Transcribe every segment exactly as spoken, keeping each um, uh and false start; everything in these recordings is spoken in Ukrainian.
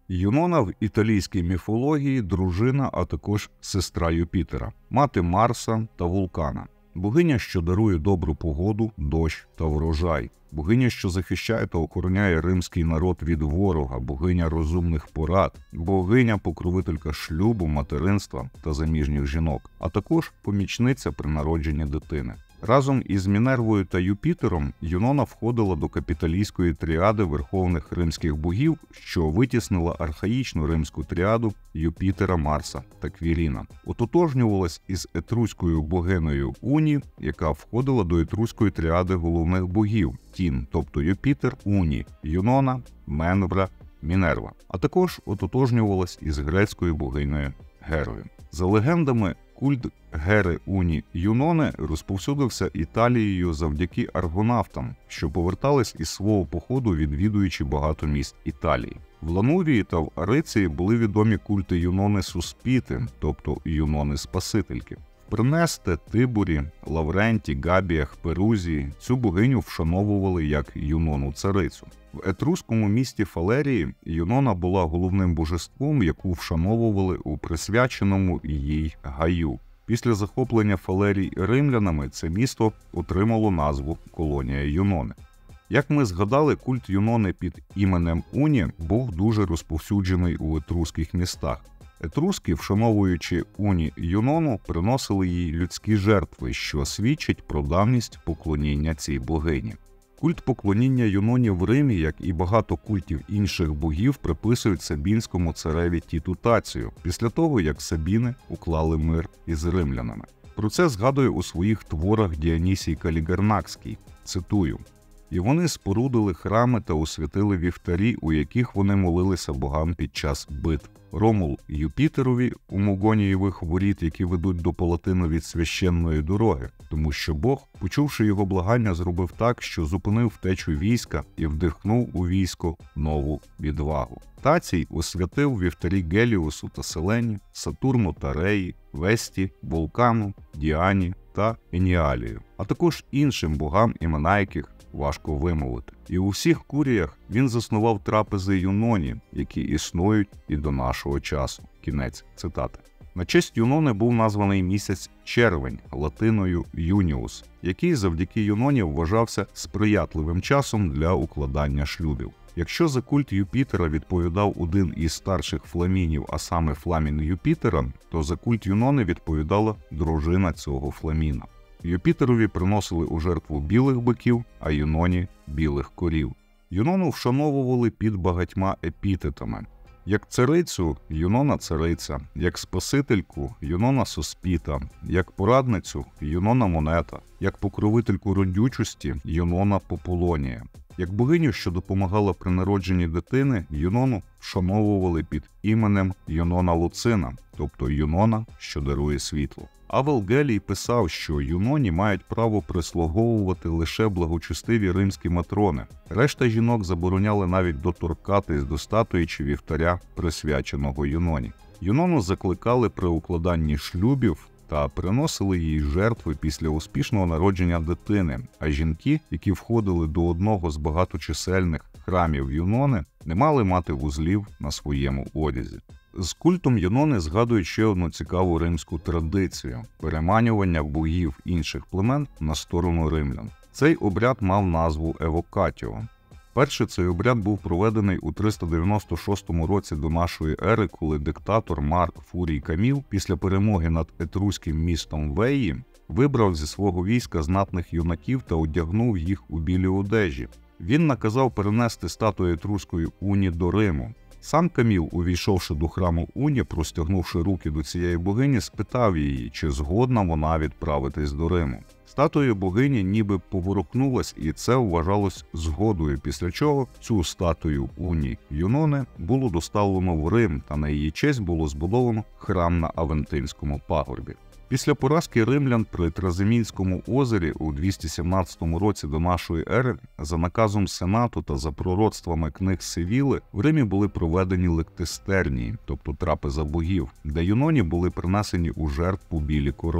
Юнона в італійській міфології – дружина, а також сестра Юпітера, мати Марса та Вулкана. Богиня, що дарує добру погоду, дощ та врожай. Богиня, що захищає та охороняє римський народ від ворога, богиня розумних порад, богиня-покровителька шлюбу, материнства та заміжніх жінок, а також помічниця при народженні дитини. Разом із Мінервою та Юпітером Юнона входила до капітолійської тріади верховних римських богів, що витіснила архаїчну римську тріаду Юпітера, Марса та Квіріна. Ототожнювалась із етруською богинею Уні, яка входила до етруської тріади головних богів Тін, тобто Юпітер, Уні, Юнона, Менвра, Мінерва. А також ототожнювалась із грецькою богинею Герою. За легендами, культ Гери Уні Юнони розповсюдився Італією завдяки аргонавтам, що повертались із свого походу, відвідуючи багато міст Італії. В Ланувії та в Ариції були відомі культи Юнони Суспіти, тобто Юнони-Спасительки. В Пренесте, Тибурі, Лавренті, Габіях, Перузії цю богиню вшановували як Юнону-царицю. В етрускому місті Фалерії Юнона була головним божеством, яку вшановували у присвяченому їй гаю. Після захоплення Фалерій римлянами це місто отримало назву Колонія Юнони. Як ми згадали, культ Юнони під іменем Уні був дуже розповсюджений у етруських містах. Етруски, вшановуючи Уні Юнону, приносили їй людські жертви, що свідчить про давність поклоніння цій богині. Культ поклоніння Юноні в Римі, як і багато культів інших богів, приписують сабінському цареві Тіту Тацію, після того, як сабіни уклали мир із римлянами. Про це згадує у своїх творах Діонісій Калігернакський, цитую: «І вони спорудили храми та освятили вівтарі, у яких вони молилися богам під час битв. Ромул Юпітерові у Мугонієвих воріт, які ведуть до Палатину від священної дороги, тому що Бог, почувши його благання, зробив так, що зупинив втечу війська і вдихнув у військо нову відвагу. Тацій освятив вівтарі Геліусу та Селені, Сатурну та Реї, Весті, Вулкану, Діані та Еніалію, а також іншим богам, імена яких важко вимовити. І у всіх куріях він заснував трапези Юноні, які існують і до нашого часу». Кінець цитати. На честь Юнони був названий місяць червень, латиною Юніус, який завдяки Юноні вважався сприятливим часом для укладання шлюбів. Якщо за культ Юпітера відповідав один із старших фламінів, а саме фламін Юпітера, то за культ Юнони відповідала дружина цього фламіна. Юпітерові приносили у жертву білих биків, а Юноні – білих корів. Юнону вшановували під багатьма епітетами. Як царицю – Юнона цариця, як спасительку – Юнона Суспіта, як порадницю – Юнона Монета, як покровительку родючості – Юнона Пополонія. Як богиню, що допомагала при народженні дитини, Юнону вшановували під іменем Юнона Луцина, тобто Юнона, що дарує світло. Авел Гелій писав, що Юноні мають право прислуговувати лише благочестиві римські матрони. Решта жінок забороняли навіть доторкатись до статуї чи вівтаря, присвяченого Юноні. Юнону закликали при укладанні шлюбів та приносили їй жертви після успішного народження дитини, а жінки, які входили до одного з багаточисельних храмів Юнони, не мали мати вузлів на своєму одязі. З культом Юнони згадують ще одну цікаву римську традицію – переманювання богів інших племен на сторону римлян. Цей обряд мав назву евокатіо. Перше цей обряд був проведений у триста дев'яносто шостому році до нашої ери, коли диктатор Марк Фурій Каміл після перемоги над етруським містом Веї вибрав зі свого війська знатних юнаків та одягнув їх у білі одежі. Він наказав перенести статую етруської Уні до Риму. Сам Каміл, увійшовши до храму Уні, простягнувши руки до цієї богині, спитав її, чи згодна вона відправитись до Риму. Статуя богині ніби поворухнулась, і це вважалось згодою, після чого цю статую Уні Юнони було доставлено в Рим, та на її честь було збудовано храм на Авентинському пагорбі. Після поразки римлян при Тразимінському озері у двісті сімнадцятому році до нашої ери за наказом Сенату та за пророцтвами книг Севіли в Римі були проведені лектистернії, тобто трапеза богів, де Юноні були принесені у жертву білі корови.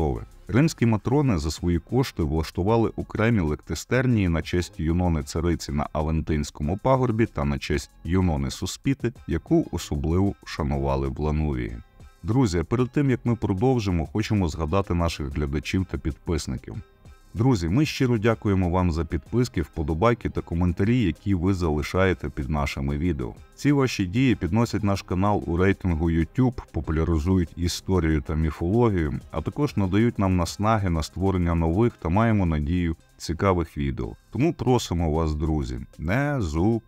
Римські матрони за свої кошти влаштували окремі лектистернії на честь Юнони Цариці на Авентинському пагорбі та на честь Юнони Суспіти, яку особливо шанували в Ланувії. Друзі, перед тим як ми продовжимо, хочемо згадати наших глядачів та підписників. Друзі, ми щиро дякуємо вам за підписки, вподобайки та коментарі, які ви залишаєте під нашими відео. Ці ваші дії підносять наш канал у рейтингу YouTube, популяризують історію та міфологію, а також надають нам наснаги на створення нових та, маємо надію, цікавих відео. Тому просимо вас, друзі, не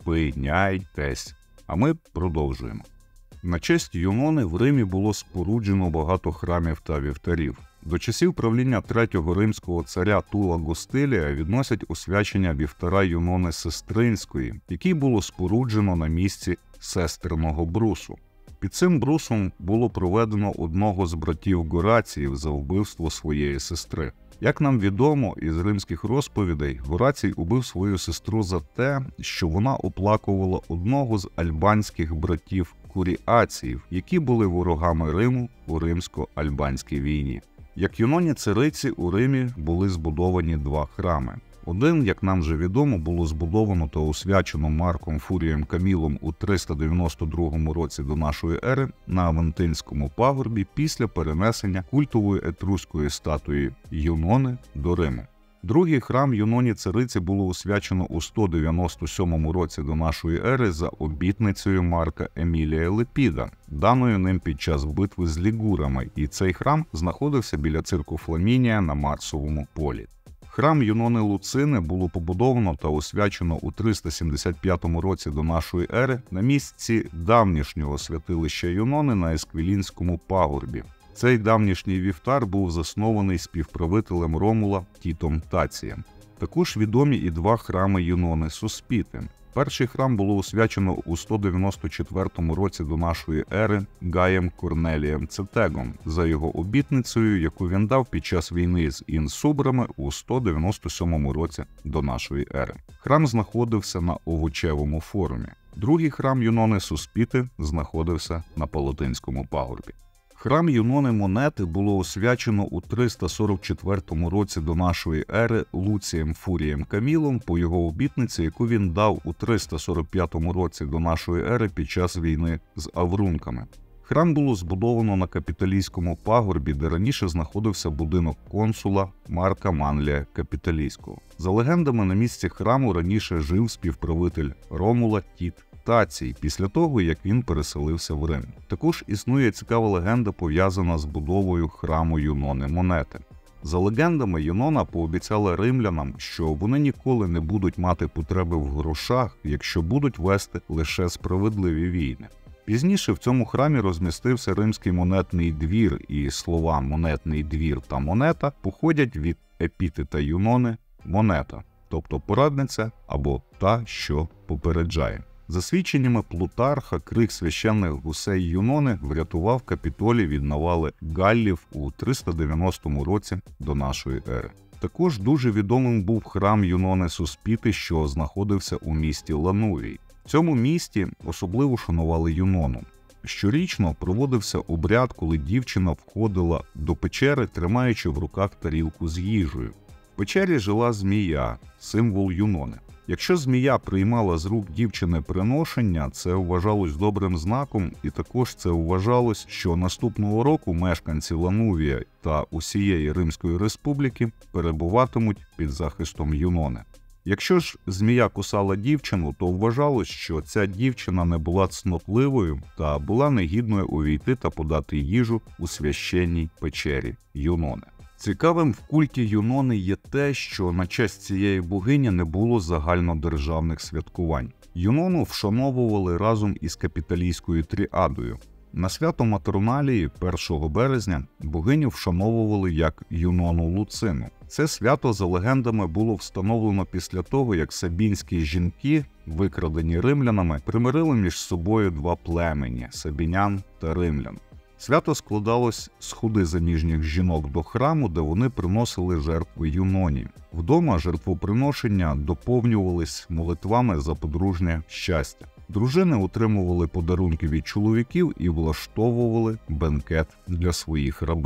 зупиняйтесь. А ми продовжуємо. На честь Юнони в Римі було споруджено багато храмів та вівтарів. До часів правління третього римського царя Тула Гостилія відносять освячення вівтара Юнони Сестринської, який було споруджено на місці сестерного брусу. Під цим брусом було проведено одного з братів Гораціїв за вбивство своєї сестри. Як нам відомо із римських розповідей, Горацій убив свою сестру за те, що вона оплакувала одного з альбанських братів Куріаціїв, які були ворогами Риму у римсько-альбанській війні. Як Юноні Цариці у Римі були збудовані два храми. Один, як нам вже відомо, було збудовано та освячено Марком Фурієм Камілом у триста дев'яносто другому році до нашої ери на Авентинському пагорбі після перенесення культової етруської статуї Юнони до Риму. Другий храм Юноні Цариці було освячено у сто дев'яносто сьомому році до нашої ери за обітницею Марка Емілія Лепіда, даною ним під час битви з лігурами, і цей храм знаходився біля цирку Фламінія на Марсовому полі. Храм Юнони Луцини було побудовано та освячено у триста сімдесят п'ятому році до нашої ери на місці давнішнього святилища Юнони на Есквілінському пагорбі. Цей давнішній вівтар був заснований співправителем Ромула Тітом Тацієм. Також відомі і два храми Юнони Суспіти. Перший храм було освячено у сто дев'яносто четвертому році до нашої ери Гаєм Корнелієм Цетегом за його обітницею, яку він дав під час війни з інсубрами у сто дев'яносто сьомому році до нашої ери. Храм знаходився на Овочевому форумі. Другий храм Юнони Суспіти знаходився на Палатинському пагорбі. Храм Юнони Монети було освячено у триста сорок четвертому році до нашої ери Луцієм Фурієм Камілом по його обітниці, яку він дав у триста сорок п'ятому році до нашої ери під час війни з аврунками. Храм було збудовано на Капітолійському пагорбі, де раніше знаходився будинок консула Марка Манлія Капітолійського. За легендами, на місці храму раніше жив співправитель Ромула Тіт Тацій після того, як він переселився в Рим. Також існує цікава легенда, пов'язана з будовою храму Юнони Монети. За легендами, Юнона пообіцяла римлянам, що вони ніколи не будуть мати потреби в грошах, якщо будуть вести лише справедливі війни. Пізніше в цьому храмі розмістився римський монетний двір, і слова «монетний двір» та «монета» походять від епітета Юнони «монета», тобто порадниця або та, що попереджає. За свідченнями Плутарха, крик священних гусей Юнони врятував Капітолій від навали галлів у триста дев'яностому році до нашої ери. Також дуже відомим був храм Юнони Суспіти, що знаходився у місті Ланувій. В цьому місті особливо шанували Юнону. Щорічно проводився обряд, коли дівчина входила до печери, тримаючи в руках тарілку з їжею. В печері жила змія, символ Юнони. Якщо змія приймала з рук дівчини приношення, це вважалось добрим знаком, і також це вважалось, що наступного року мешканці Ланувія та усієї Римської республіки перебуватимуть під захистом Юнони. Якщо ж змія кусала дівчину, то вважалось, що ця дівчина не була цнотливою та була негідною увійти та подати їжу у священній печері Юнони. Цікавим в культі Юнони є те, що на честь цієї богині не було загальнодержавних святкувань. Юнону вшановували разом із Капітолійською тріадою. На свято Матерналії першого березня богиню вшановували як Юнону Луцину. Це свято, за легендами, було встановлено після того, як сабінські жінки, викрадені римлянами, примирили між собою два племені – сабінян та римлян. Свято складалось з ходи заміжніх жінок до храму, де вони приносили жертви Юноні. Вдома жертвоприношення доповнювались молитвами за подружнє щастя. Дружини отримували подарунки від чоловіків і влаштовували бенкет для своїх рабинь.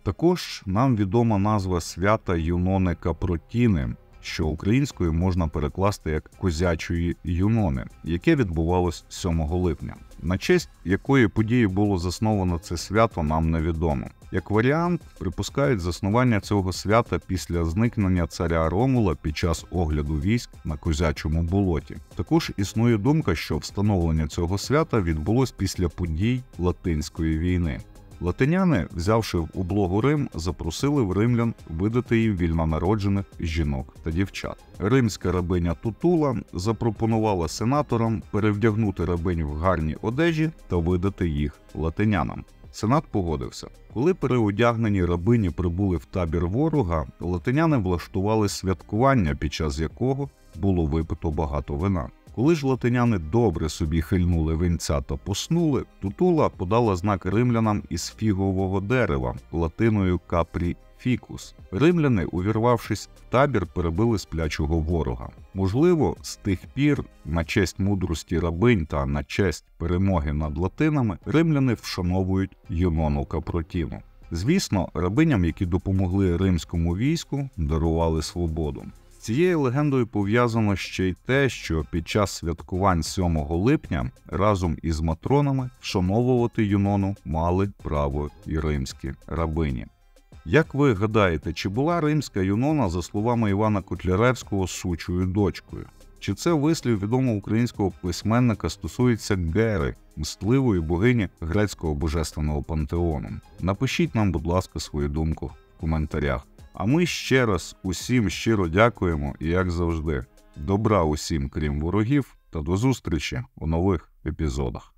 Також нам відома назва свята Юнони Капротіни, що українською можна перекласти як «Козячої Юнони», яке відбувалось сьомого липня. На честь якої події було засновано це свято, нам невідомо. Як варіант, припускають заснування цього свята після зникнення царя Ромула під час огляду військ на Козячому болоті. Також існує думка, що встановлення цього свята відбулось після подій Латинської війни. Латиняни, взявши в облогу Рим, запросили в римлян видати їм вільнонароджених жінок та дівчат. Римська рабиня Тутула запропонувала сенаторам перевдягнути рабинь в гарні одежі та видати їх латинянам. Сенат погодився. Коли переодягнені рабині прибули в табір ворога, латиняни влаштували святкування, під час якого було випито багато вина. Коли ж латиняни добре собі хильнули винця та поснули, Тутула подала знак римлянам із фігового дерева, латиною «капрі фікус». Римляни, увірвавшись в табір, перебили сплячого ворога. Можливо, з тих пір, на честь мудрості рабинь та на честь перемоги над латинами, римляни вшановують Юнону Капротіну. Звісно, рабиням, які допомогли римському війську, дарували свободу. З цією легендою пов'язано ще й те, що під час святкувань сьомого липня разом із матронами вшановувати Юнону мали право і римські рабині. Як ви гадаєте, чи була римська Юнона, за словами Івана Котляревського, сучою дочкою? Чи це вислів відомого українського письменника стосується Гери, мстливої богині грецького божественного пантеону? Напишіть нам, будь ласка, свою думку в коментарях. А ми ще раз усім щиро дякуємо і, як завжди, добра усім, крім ворогів, та до зустрічі у нових епізодах.